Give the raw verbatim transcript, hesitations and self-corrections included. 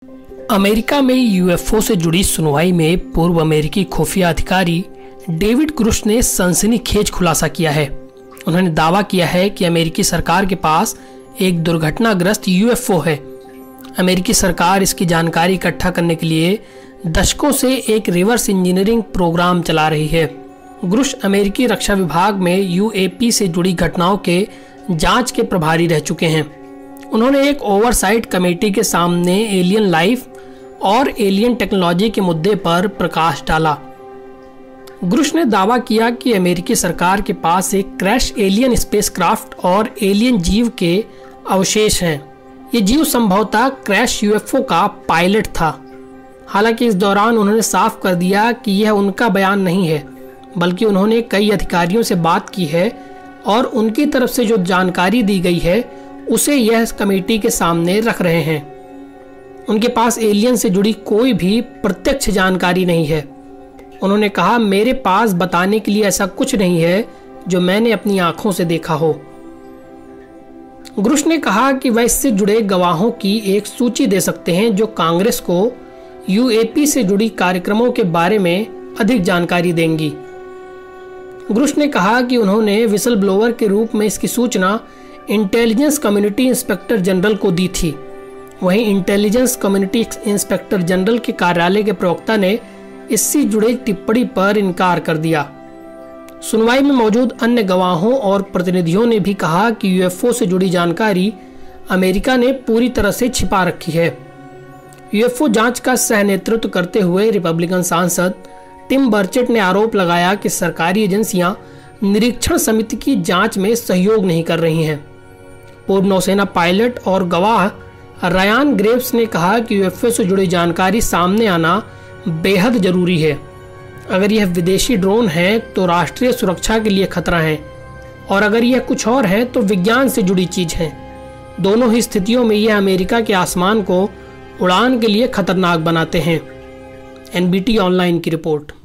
America में UFO से जुड़ी सुनवाई में पूर्व अमेरिकी खुफिया अधिकारी डेविड ग्रुश ने सनसनीखेज खुलासा किया है। उन्होंने दावा किया है कि अमेरिकी सरकार के पास एक दुर्घटनाग्रस्त यूएफओ है। अमेरिकी सरकार इसकी जानकारी इकट्ठा करने के लिए दशकों से एक रिवर्स इंजीनियरिंग प्रोग्राम चला रही है। ग्रुश अमेरिकी रक्षा विभाग में यूएपी से जुड़ी घटनाओं के जांच के प्रभारी रह चुके हैं। उन्होंने एक ओवरसाइट कमेटी के सामने एलियन लाइफ और एलियन टेक्नोलॉजी के मुद्दे पर प्रकाश डाला। ग्रुश ने दावा किया कि अमेरिकी सरकार के पास एक क्रैश एलियन स्पेसक्राफ्ट और एलियन जीव के अवशेष हैं। ये जीव संभवतः क्रैश यूएफओ का पायलट था। हालांकि इस दौरान उन्होंने साफ कर दिया कि यह उनका बयान नहीं है, बल्कि उन्होंने कई अधिकारियों से बात की है और उनकी तरफ से जो जानकारी दी गई है उसे यह कमेटी के सामने रख रहे हैं। उनके पास एलियन से जुड़ी कोई भी प्रत्यक्ष जानकारी नहीं है। उन्होंने कहा, मेरे पास बताने के लिए ऐसा कुछ नहीं है जो मैंने अपनी आंखों से देखा हो। ग्रुश ने कहा कि वह इससे जुड़े गवाहों की एक सूची दे सकते हैं जो कांग्रेस को यूएपी से जुड़ी कार्यक्रमों के बारे में अधिक जानकारी देंगी। ग्रुश ने कहा कि उन्होंने विसल ब्लोअर के रूप में इसकी सूचना इंटेलिजेंस कम्युनिटी इंस्पेक्टर जनरल को दी थी। वहीं इंटेलिजेंस कम्युनिटी इंस्पेक्टर जनरल के कार्यालय के प्रवक्ता ने इससे जुड़े टिप्पणी पर इनकार कर दिया। सुनवाई में मौजूद अन्य गवाहों और प्रतिनिधियों ने भी कहा कि यूएफओ से जुड़ी जानकारी अमेरिका ने पूरी तरह से छिपा रखी है। यूएफओ जांच का सह नेतृत्व करते हुए रिपब्लिकन सांसद टिम बर्चेट ने आरोप लगाया कि सरकारी एजेंसियां निरीक्षण समिति की जांच में सहयोग नहीं कर रही हैं। पूर्व नौसेना पायलट और गवाह रयान ग्रेव्स ने कहा कि यूएफओ से जुड़ी जानकारी सामने आना बेहद जरूरी है। अगर यह विदेशी ड्रोन है तो राष्ट्रीय सुरक्षा के लिए खतरा है, और अगर यह कुछ और है तो विज्ञान से जुड़ी चीज है। दोनों ही स्थितियों में यह अमेरिका के आसमान को उड़ान के लिए खतरनाक बनाते हैं। एनबीटी ऑनलाइन की रिपोर्ट।